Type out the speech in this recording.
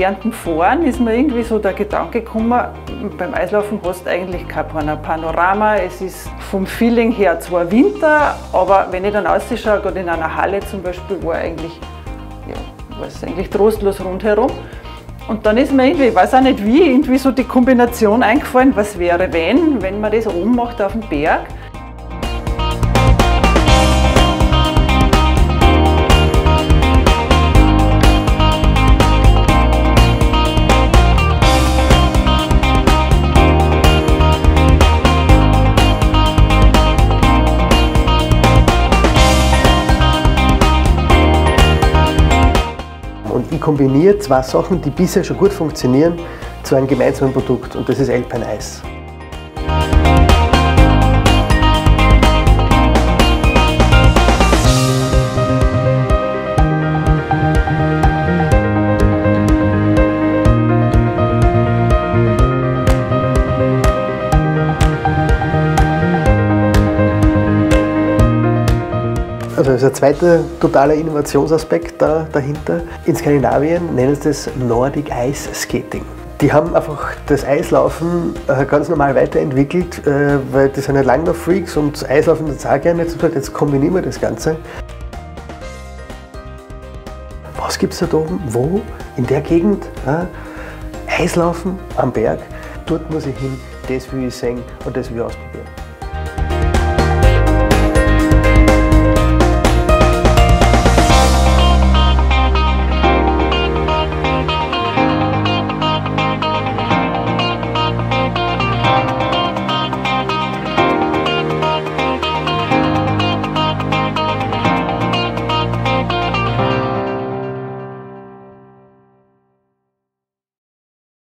während dem Fahren ist mir irgendwie so der Gedanke gekommen, beim Eislaufen hast du eigentlich kein Panorama. Es ist vom Feeling her zwar Winter, aber wenn ich dann rausschaue, gerade in einer Halle zum Beispiel, war es eigentlich trostlos rundherum. Und dann ist mir irgendwie, ich weiß auch nicht wie, irgendwie so die Kombination eingefallen, was wäre, wenn man das oben macht auf dem Berg. Und ich kombiniere zwei Sachen, die bisher schon gut funktionieren, zu einem gemeinsamen Produkt, und das ist Alpine Ice. Also das ist ein zweiter totaler Innovationsaspekt dahinter. In Skandinavien nennen sie das Nordic Ice Skating. Die haben einfach das Eislaufen ganz normal weiterentwickelt, weil die sind ja Langlauf-Freaks und Eislaufen das auch gerne. Jetzt gesagt, jetzt kombinieren wir das Ganze. Was gibt es da oben? Wo? In der Gegend? Eislaufen am Berg. Dort muss ich hin, das will ich sehen und das will ich ausprobieren.